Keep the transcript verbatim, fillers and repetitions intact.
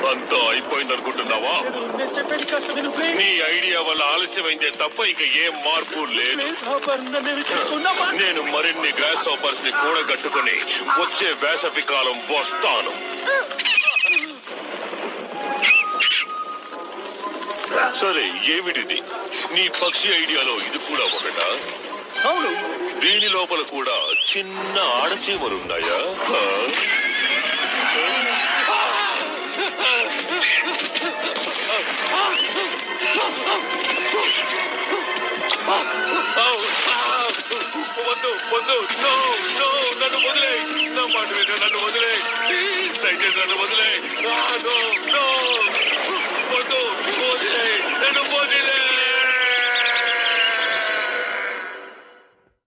అంతా అయిపోయింది అనుకుంటున్నావా? నేను చెప్పేది కాస్త విను ప్లీజ్. నీ ఐడియా వల్ల ఆలస్యమైందే తప్ప ఇక ఏం మార్పు లేదు. ప్లీజ్ హాపర్, నన్ను చూసుకున్నావా? నేను మరిన్ని గ్రాస్ హాపర్స్ ని కూడగట్టుకుని వచ్చే వేసవి కాలం వస్తాను. సరే, ఏమిటిది? నీ పక్షి ఐడియాలో ఇది కూడా ఒకటా? అవును. దీని లోపల కూడా చిన్న ఆడచీమలున్నాయా? వద్దు వద్దు, నో నో, నన్ను వదిలే, నా మాట విను, నన్ను వదిలే, దయచేసి నన్ను వదిలే, నో నో, వద్దు, వదిలే, నన్ను వదిలే.